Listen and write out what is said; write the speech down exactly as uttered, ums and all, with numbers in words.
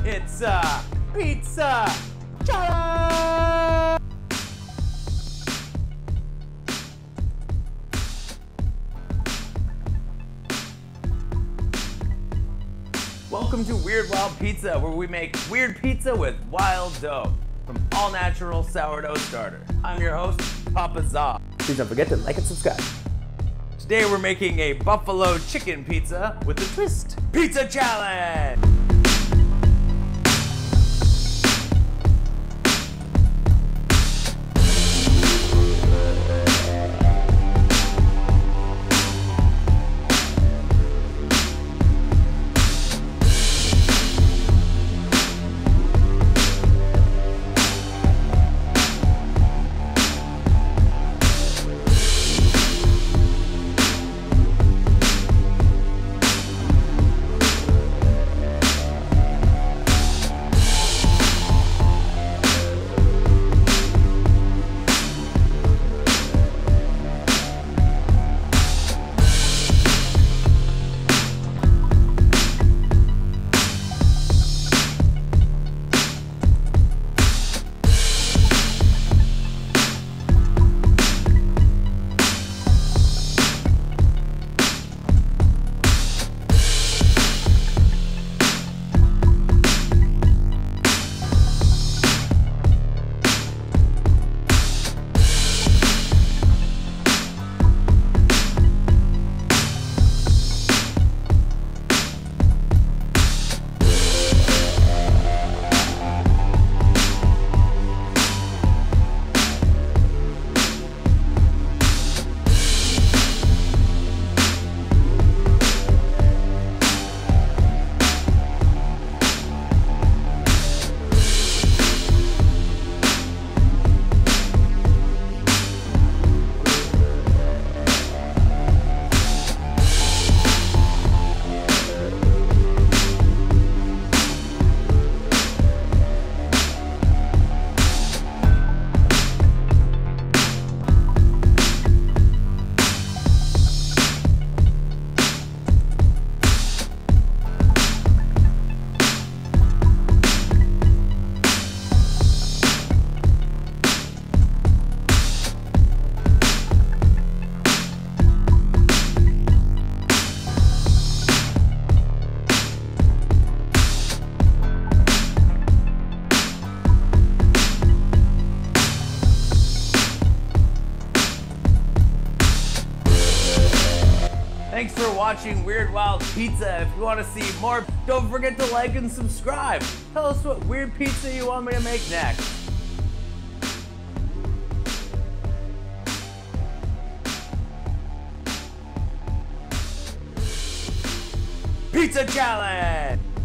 It's a pizza challenge! Welcome to Weird Wild Pizza, where we make weird pizza with wild dough from all natural sourdough starter. I'm your host, Papa Za. Please don't forget to like and subscribe. Today we're making a buffalo chicken pizza with a twist. Pizza challenge! Thanks for watching Weird Wild Pizza. If you want to see more, don't forget to like and subscribe. Tell us what weird pizza you want me to make next. Pizza challenge!